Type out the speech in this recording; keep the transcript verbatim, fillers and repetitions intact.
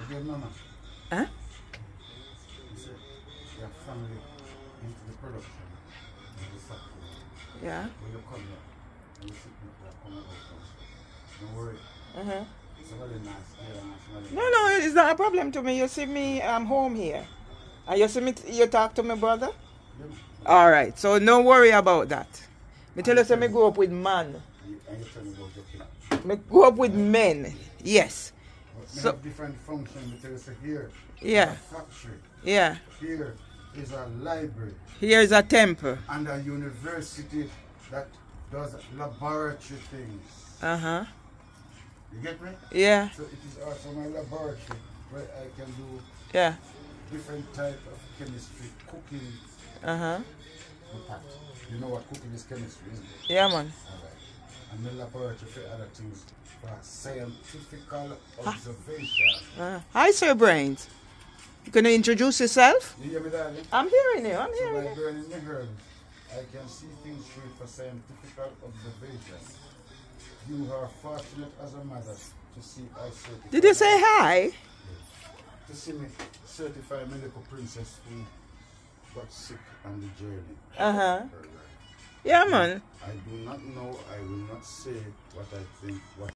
Okay, mama. Huh? You said your family into the production of the factory. Yeah. When you come here, and you see people that come out from. Don't worry. Uh-huh. Somebody nice. Yeah, somebody No, no, it's not a problem to me. You see me, I'm home here. And you see me, you talk to my brother? Yeah. All right, so no worry about that. Me tell you, say me grow up with man. And you tell me about your kid. Me grow up with men, yes. But So- have different functions. We tell you, say here Yeah. is a factory. Yeah, Here is a library. here is a temple. And a university that does laboratory things. Uh-huh. You get me? Yeah, So it is also my laboratory where I can do yeah. different type of chemistry, cooking. Uh-huh. with that. You know what cooking is chemistry, isn't it? Yeah, man. Alright. And the laboratory for other things for scientific observation. Uh, hi, Sir Brains. You gonna introduce yourself? You hear me, darling? I'm hearing you, I'm So hearing by you. burning the herbs, I can see things through for scientific observation. You are fortunate as a mother to see I certify. Did you say hi? To see me certify my little princess who got sick on the journey. Uh-huh. Her life. Yeah, man. I do not know, I will not say what I think, what